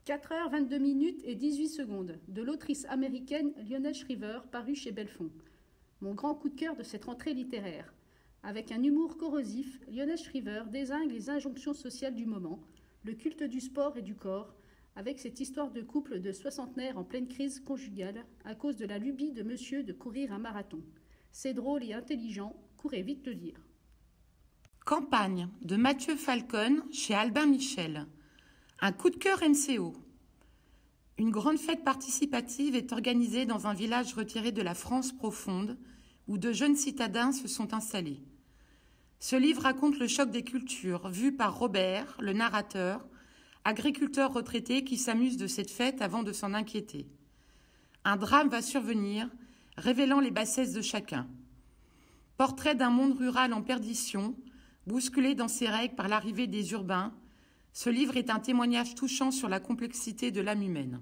4h22 et 18 secondes de l'autrice américaine Lionel Shriver, paru chez Belfond. Mon grand coup de cœur de cette rentrée littéraire. Avec un humour corrosif, Lionel Shriver dézingue les injonctions sociales du moment, le culte du sport et du corps, avec cette histoire de couple de soixantenaires en pleine crise conjugale à cause de la lubie de monsieur de courir un marathon. C'est drôle et intelligent, courez vite le lire. Campagne de Mathieu Falcon chez Albin Michel. Un coup de cœur MCO. Une grande fête participative est organisée dans un village retiré de la France profonde où de jeunes citadins se sont installés. Ce livre raconte le choc des cultures vu par Robert, le narrateur, agriculteur retraité qui s'amuse de cette fête avant de s'en inquiéter. Un drame va survenir, révélant les bassesses de chacun. Portrait d'un monde rural en perdition, bousculé dans ses règles par l'arrivée des urbains, ce livre est un témoignage touchant sur la complexité de l'âme humaine.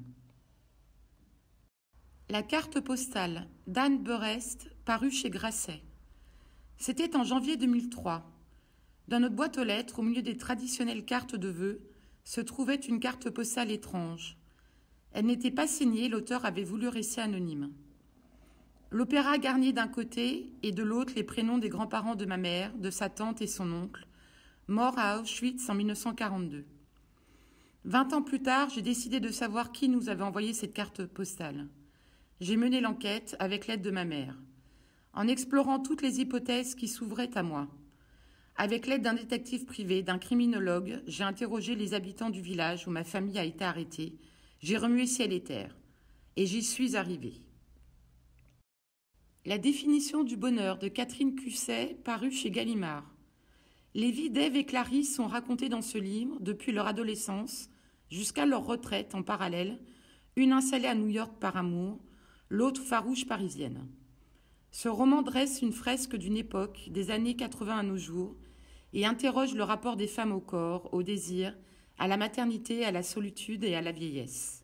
La carte postale d'Anne Berest, parue chez Grasset. C'était en janvier 2003. Dans notre boîte aux lettres, au milieu des traditionnelles cartes de vœux, se trouvait une carte postale étrange. Elle n'était pas signée, l'auteur avait voulu rester anonyme. L'opéra garni d'un côté et de l'autre les prénoms des grands-parents de ma mère, de sa tante et son oncle, morts à Auschwitz en 1942. 20 ans plus tard, j'ai décidé de savoir qui nous avait envoyé cette carte postale. J'ai mené l'enquête avec l'aide de ma mère, en explorant toutes les hypothèses qui s'ouvraient à moi. Avec l'aide d'un détective privé, d'un criminologue, j'ai interrogé les habitants du village où ma famille a été arrêtée. J'ai remué ciel et terre. Et j'y suis arrivée. La définition du bonheur de Catherine Cusset, parue chez Gallimard. Les vies d'Ève et Clarisse sont racontées dans ce livre depuis leur adolescence jusqu'à leur retraite en parallèle, une installée à New York par amour, l'autre farouche parisienne. Ce roman dresse une fresque d'une époque, des années 80 à nos jours, et interroge le rapport des femmes au corps, au désir, à la maternité, à la solitude et à la vieillesse.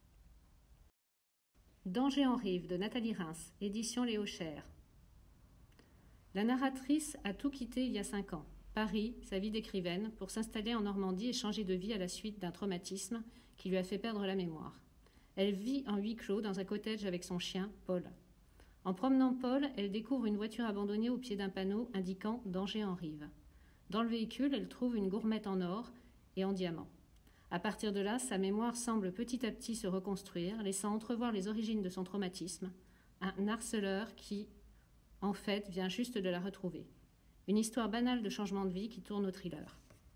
Danger en rive de Nathalie Reims, édition Léo Cher. La narratrice a tout quitté il y a 5 ans. Paris, sa vie d'écrivaine, pour s'installer en Normandie et changer de vie à la suite d'un traumatisme qui lui a fait perdre la mémoire. Elle vit en huis clos dans un cottage avec son chien, Paul. En promenant Paul, elle découvre une voiture abandonnée au pied d'un panneau indiquant « Danger en rive ». Dans le véhicule, elle trouve une gourmette en or et en diamant. À partir de là, sa mémoire semble petit à petit se reconstruire, laissant entrevoir les origines de son traumatisme, un harceleur qui, en fait, vient juste de la retrouver. Une histoire banale de changement de vie qui tourne au thriller.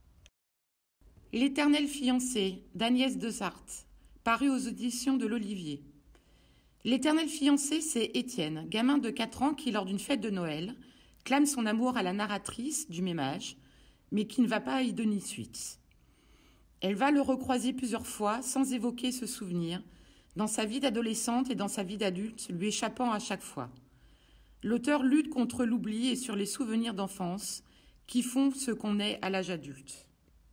L'éternel fiancé d'Agnès Desarthes, paru aux auditions de l'Olivier. L'éternel fiancé, c'est Étienne, gamin de 4 ans qui, lors d'une fête de Noël, clame son amour à la narratrice du même âge, mais qui ne va pas y donner suite. Elle va le recroiser plusieurs fois sans évoquer ce souvenir, dans sa vie d'adolescente et dans sa vie d'adulte, lui échappant à chaque fois. L'auteur lutte contre l'oubli et sur les souvenirs d'enfance qui font ce qu'on est à l'âge adulte.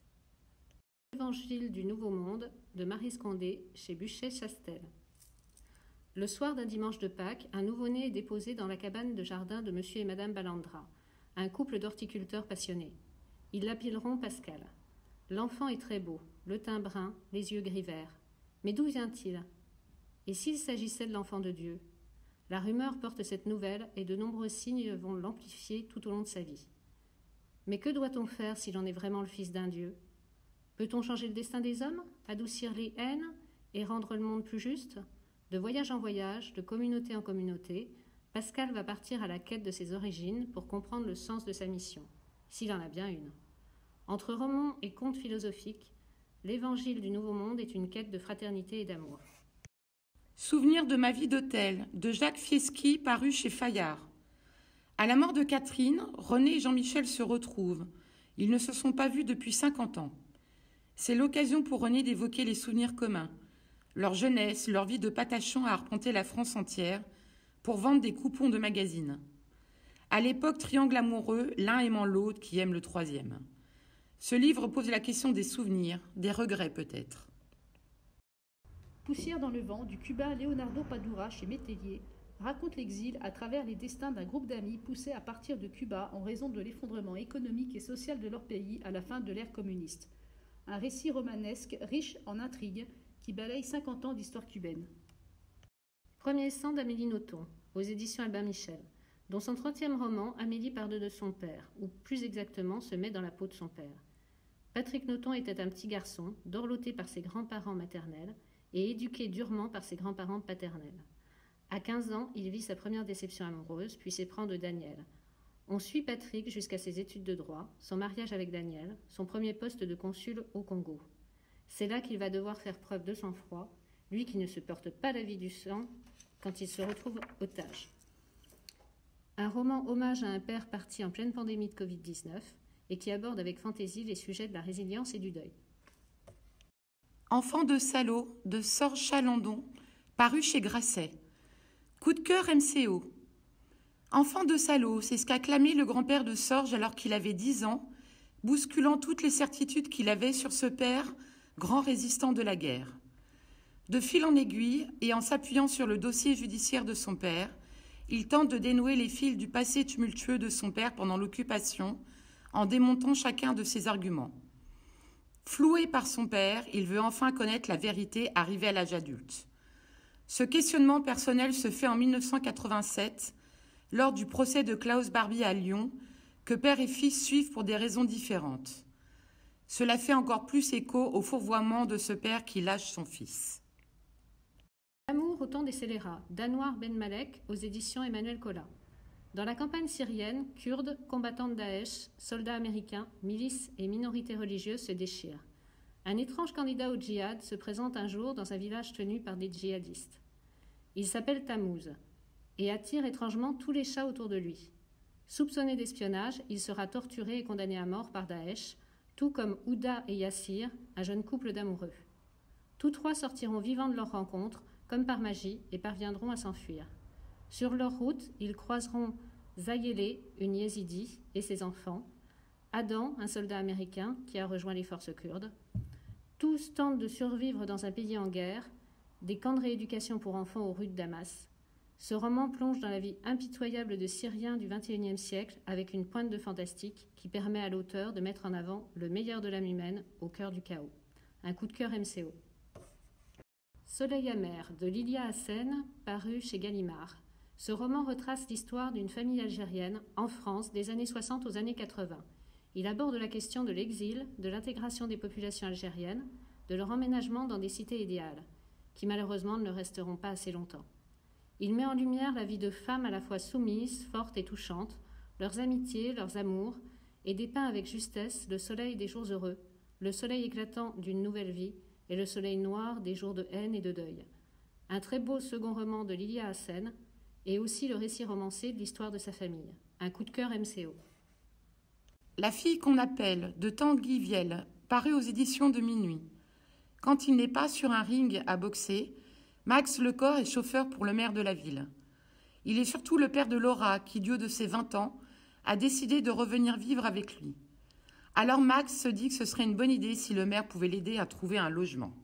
Évangile du Nouveau Monde de Marie Scondé chez Buchet-Chastel. Le soir d'un dimanche de Pâques, un nouveau-né est déposé dans la cabane de jardin de monsieur et madame Ballandra, un couple d'horticulteurs passionnés. Ils l'appelleront Pascal. L'enfant est très beau, le teint brun, les yeux gris-verts. Mais d'où vient-il? Et s'il s'agissait de l'enfant de Dieu? La rumeur porte cette nouvelle et de nombreux signes vont l'amplifier tout au long de sa vie. Mais que doit-on faire si l'on est vraiment le fils d'un Dieu? Peut-on changer le destin des hommes, adoucir les haines et rendre le monde plus juste? De voyage en voyage, de communauté en communauté, Pascal va partir à la quête de ses origines pour comprendre le sens de sa mission, s'il en a bien une. Entre romans et contes philosophiques, l'Évangile du Nouveau Monde est une quête de fraternité et d'amour. Souvenir de ma vie d'hôtel, de Jacques Fieschi, paru chez Fayard. À la mort de Catherine, René et Jean-Michel se retrouvent. Ils ne se sont pas vus depuis 50 ans. C'est l'occasion pour René d'évoquer les souvenirs communs, leur jeunesse, leur vie de patachon à arpenter la France entière pour vendre des coupons de magazines. À l'époque, triangle amoureux, l'un aimant l'autre qui aime le troisième. Ce livre pose la question des souvenirs, des regrets peut-être. Poussière dans le vent du Cubain Leonardo Padura chez Métayer raconte l'exil à travers les destins d'un groupe d'amis poussés à partir de Cuba en raison de l'effondrement économique et social de leur pays à la fin de l'ère communiste. Un récit romanesque riche en intrigues qui balaye 50 ans d'histoire cubaine. Premier sang d'Amélie Nothomb, aux éditions Albin Michel, dont son 30e roman, Amélie parle de son père, ou plus exactement se met dans la peau de son père. Patrick Nothomb était un petit garçon, dorloté par ses grands-parents maternels et éduqué durement par ses grands-parents paternels. À 15 ans, il vit sa première déception amoureuse, puis s'éprend de Daniel. On suit Patrick jusqu'à ses études de droit, son mariage avec Daniel, son premier poste de consul au Congo. C'est là qu'il va devoir faire preuve de sang-froid, lui qui ne se porte pas la vie du sang quand il se retrouve otage. Un roman hommage à un père parti en pleine pandémie de Covid-19 et qui aborde avec fantaisie les sujets de la résilience et du deuil. Enfant de salaud de Sorge Chalandon, paru chez Grasset. Coup de cœur MCO. Enfant de salaud, c'est ce qu'a clamé le grand-père de Sorge alors qu'il avait 10 ans, bousculant toutes les certitudes qu'il avait sur ce père, grand résistant de la guerre. De fil en aiguille, et en s'appuyant sur le dossier judiciaire de son père, il tente de dénouer les fils du passé tumultueux de son père pendant l'occupation, en démontant chacun de ses arguments. Floué par son père, il veut enfin connaître la vérité arrivée à l'âge adulte. Ce questionnement personnel se fait en 1987, lors du procès de Klaus Barbie à Lyon, que père et fils suivent pour des raisons différentes. Cela fait encore plus écho au fourvoiement de ce père qui lâche son fils. L'amour au temps des scélérats, d'Anouar Ben Malek, aux éditions Emmanuel Collat. Dans la campagne syrienne, Kurdes, combattants de Daesh, soldats américains, milices et minorités religieuses se déchirent. Un étrange candidat au djihad se présente un jour dans un village tenu par des djihadistes. Il s'appelle Tammuz et attire étrangement tous les chats autour de lui. Soupçonné d'espionnage, il sera torturé et condamné à mort par Daesh, tout comme Ouda et Yassir, un jeune couple d'amoureux. Tous trois sortiront vivants de leur rencontre, comme par magie, et parviendront à s'enfuir. Sur leur route, ils croiseront Zayele, une yézidi, et ses enfants, Adam, un soldat américain qui a rejoint les forces kurdes. Tous tentent de survivre dans un pays en guerre, des camps de rééducation pour enfants aux rues de Damas. Ce roman plonge dans la vie impitoyable de Syriens du XXIe siècle avec une pointe de fantastique qui permet à l'auteur de mettre en avant le meilleur de l'âme humaine au cœur du chaos. Un coup de cœur MCO. Soleil amer de Lilia Hassen, paru chez Gallimard. Ce roman retrace l'histoire d'une famille algérienne en France des années 60 aux années 80. Il aborde la question de l'exil, de l'intégration des populations algériennes, de leur emménagement dans des cités idéales, qui malheureusement ne le resteront pas assez longtemps. Il met en lumière la vie de femmes à la fois soumises, fortes et touchantes, leurs amitiés, leurs amours, et dépeint avec justesse le soleil des jours heureux, le soleil éclatant d'une nouvelle vie et le soleil noir des jours de haine et de deuil. Un très beau second roman de Lilia Hassen et aussi le récit romancé de l'histoire de sa famille. Un coup de cœur MCO. La fille qu'on appelle de Tanguy Viel, paru aux éditions de Minuit. Quand il n'est pas sur un ring à boxer, Max Lecor est chauffeur pour le maire de la ville. Il est surtout le père de Laura qui, du haut de ses 20 ans, a décidé de revenir vivre avec lui. Alors Max se dit que ce serait une bonne idée si le maire pouvait l'aider à trouver un logement.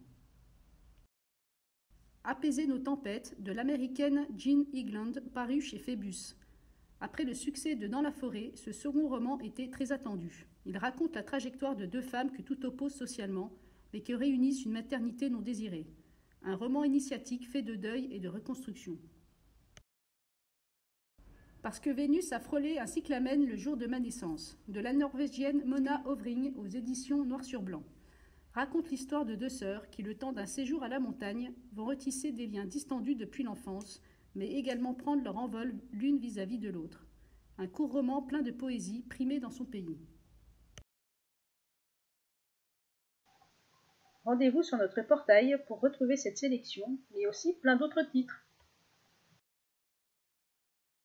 Apaiser nos tempêtes de l'américaine Jean Higland, paru chez Phébus. Après le succès de Dans la forêt, ce second roman était très attendu. Il raconte la trajectoire de deux femmes que tout oppose socialement, mais que réunissent une maternité non désirée. Un roman initiatique fait de deuil et de reconstruction. Parce que Vénus a frôlé un cyclamen le jour de ma naissance, de la norvégienne Mona Ovring aux éditions Noir sur Blanc. Raconte l'histoire de deux sœurs qui, le temps d'un séjour à la montagne, vont retisser des liens distendus depuis l'enfance, mais également prendre leur envol l'une vis-à-vis de l'autre. Un court roman plein de poésie, primé dans son pays. Rendez-vous sur notre portail pour retrouver cette sélection, mais aussi plein d'autres titres.